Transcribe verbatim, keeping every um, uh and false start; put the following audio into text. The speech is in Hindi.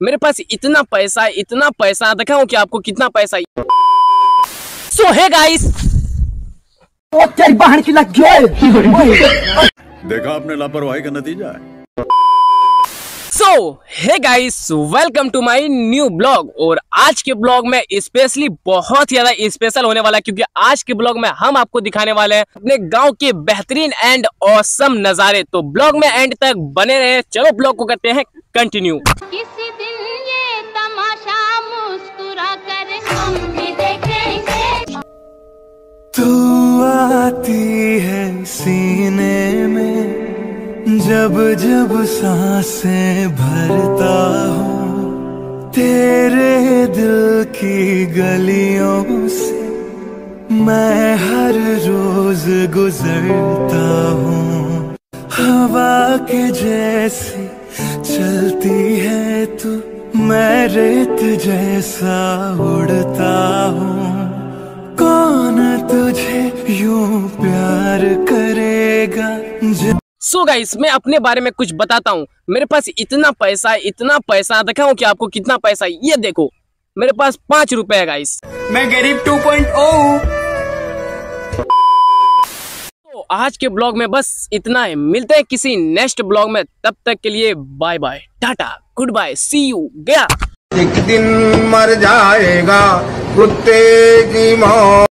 मेरे पास इतना पैसा इतना पैसा दिखाऊं कि आपको कितना पैसा। सो है गाइस, तेरी बहन की लग गई। देखा आपने लापरवाही का नतीजा है। So hey guys, welcome to my new blog. और आज के ब्लॉग में स्पेशली बहुत ज्यादा स्पेशल होने वाला है, क्योंकि आज के ब्लॉग में हम आपको दिखाने वाले हैं अपने गांव के बेहतरीन एंड ऑसम नजारे। तो ब्लॉग में एंड तक बने रहे। चलो ब्लॉग को करते हैं कंटिन्यू। किसी दिन ये तमाशा मुस्कुरा कर हम भी देखेंगे। तू आती है सीने में जब जब सांसें भरता हूँ, तेरे दिल की गलियों से मैं हर रोज गुजरता हूँ। हवा के जैसी चलती है तू, मैं रेत जैसा उड़ता हूँ। कौन तुझे यूं प्यार करेगा। सो so गाइस, मैं अपने बारे में कुछ बताता हूँ। मेरे पास इतना पैसा इतना पैसा दिखाऊं कि आपको कितना पैसा। ये देखो, मेरे पास पांच रुपए है गाइस। मैं गरीब टू पॉइंट ओ। तो आज के ब्लॉग में बस इतना है। मिलते हैं किसी नेक्स्ट ब्लॉग में, तब तक के लिए bye bye, tata, goodbye, see you, गया। एक दिन मर जाएगा कुत्ते की मौत।